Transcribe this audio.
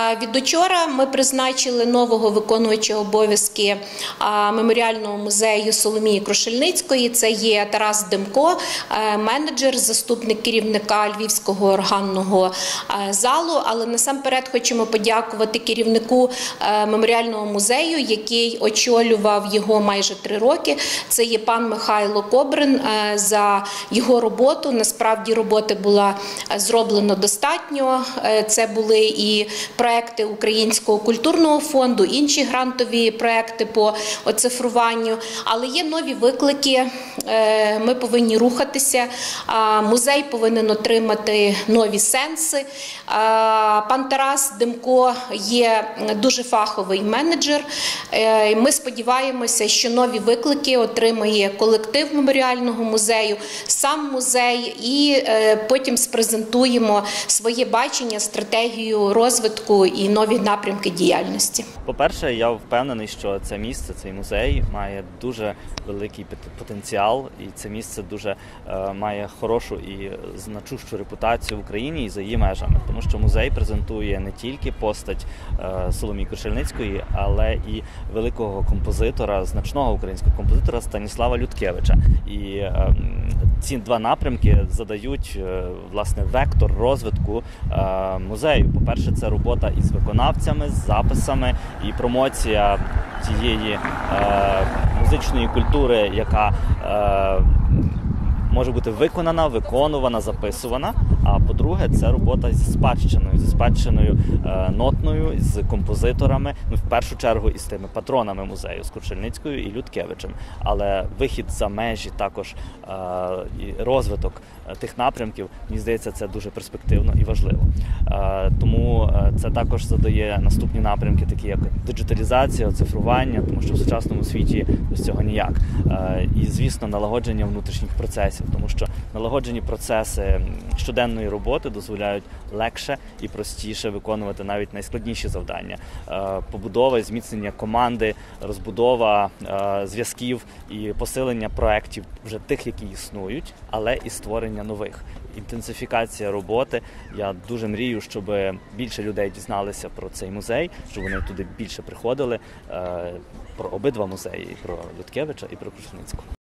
Від учора ми призначили нового виконувача обов'язки меморіального музею Соломії Крушельницької. Це є Тарас Демко, менеджер, заступник керівника Львівського органного залу. Але насамперед хочемо подякувати керівнику меморіального музею, який очолював його майже 3 роки. Це є пан Михайло Кобрин, за його роботу. Насправді роботи була зроблено достатньо. Це були і проекти Українського культурного фонду, інші грантові проекти по оцифруванню. Але є нові виклики, ми повинні рухатися, музей повинен отримати нові сенси. Пан Тарас Демко є дуже фаховий менеджер. Ми сподіваємося, що нові виклики отримає колектив меморіального музею, сам музей, і потім спрезентуємо своє бачення, стратегію розвитку і нові напрямки діяльності. По-перше, я впевнений, що це місце, цей музей має дуже великий потенціал, і це місце дуже має хорошу і значущу репутацію в Україні і за її межами. Тому що музей презентує не тільки постать Соломії Крушельницької, але і великого композитора, значного українського композитора Станіслава Людкевича. І ці два напрямки задають, власне, вектор розвитку музею. По-перше, це робота із виконавцями, з записами і промоція тієї музичної культури, яка може бути виконана, виконувана, записувана. А по-друге, це робота зі спадщиною нотною, з композиторами, в першу чергу із тими патронами музею, з Крушельницькою і Людкевичем. Але вихід за межі також і розвиток тих напрямків, мені здається, це дуже перспективно і важливо. Тому це також задає наступні напрямки, такі як диджиталізація, цифрування, тому що в сучасному світі без цього ніяк. І, звісно, налагодження внутрішніх процесів, тому що налагоджені процеси щоденної роботи дозволяють легше і простіше виконувати навіть найскладніші завдання. Побудова, зміцнення команди, розбудова зв'язків і посилення проєктів вже тих, які існують, але і створення нових. Інтенсифікація роботи. Я дуже мрію, щоб більше людей дізналися про цей музей, щоб вони туди більше приходили, про обидва музеї, і про Людкевича, і про Крушельницьку.